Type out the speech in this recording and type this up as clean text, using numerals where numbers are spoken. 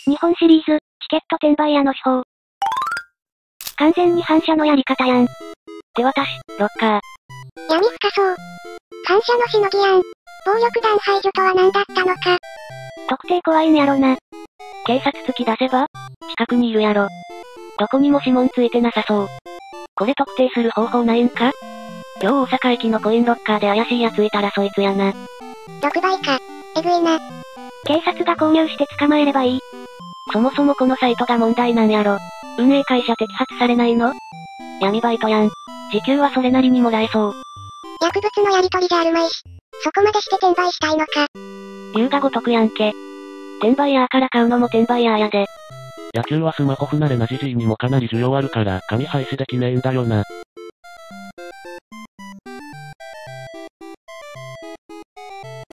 日本シリーズ、チケット転売屋の手法。完全に反社のやり方やん。 手渡し、ロッカー。 闇深そう。反社のしのぎやん。暴力団排除とは何だったのか。 特定怖いんやろな。 警察突き出せば近くにいるやろ。どこにも指紋ついてなさそう。これ特定する方法ないんか？今日大阪駅のコインロッカーで怪しい奴いたらそいつやな。 6倍か。えぐいな。 警察が購入して捕まえればいい。 そもそもこのサイトが問題なんやろ。運営会社摘発されないの？闇バイトやん。時給はそれなりにもらえそう。 薬物のやり取りじゃあるまいし。そこまでして転売したいのか。 龍が如くやんけ。転売ヤーから買うのも転売ヤーやで。 野球はスマホ不慣れなじじいにもかなり需要あるから、紙廃止できねえんだよな。